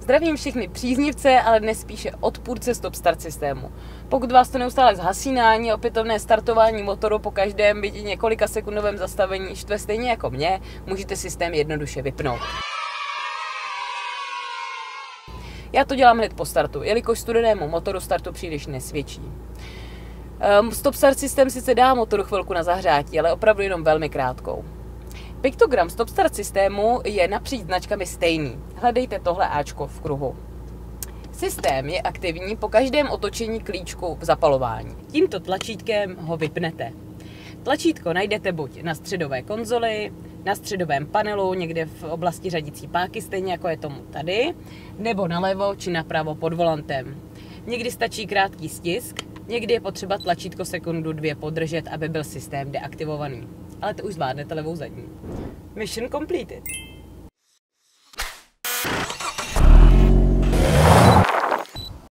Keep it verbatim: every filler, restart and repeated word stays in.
Zdravím všechny příznivce, ale dnes spíše odpůrce stop start systému. Pokud vás to neustále zhasínání a opětovné startování motoru po každém byť několika sekundovém zastavení štve stejně jako mě, můžete systém jednoduše vypnout. Já to dělám hned po startu, jelikož studenému motoru startu příliš nesvědčí. Um, stop start systém sice dá motoru chvilku na zahřátí, ale opravdu jenom velmi krátkou. Piktogram stop start systému je napříč značkami stejný. Hledejte tohle áčko v kruhu. Systém je aktivní po každém otočení klíčku v zapalování. Tímto tlačítkem ho vypnete. Tlačítko najdete buď na středové konzoli, na středovém panelu, někde v oblasti řadicí páky, stejně jako je tomu tady, nebo nalevo či napravo pod volantem. Někdy stačí krátký stisk, někdy je potřeba tlačítko sekundu dvě podržet, aby byl systém deaktivovaný. Ale to už zvládnete levou zadní. Mission completed.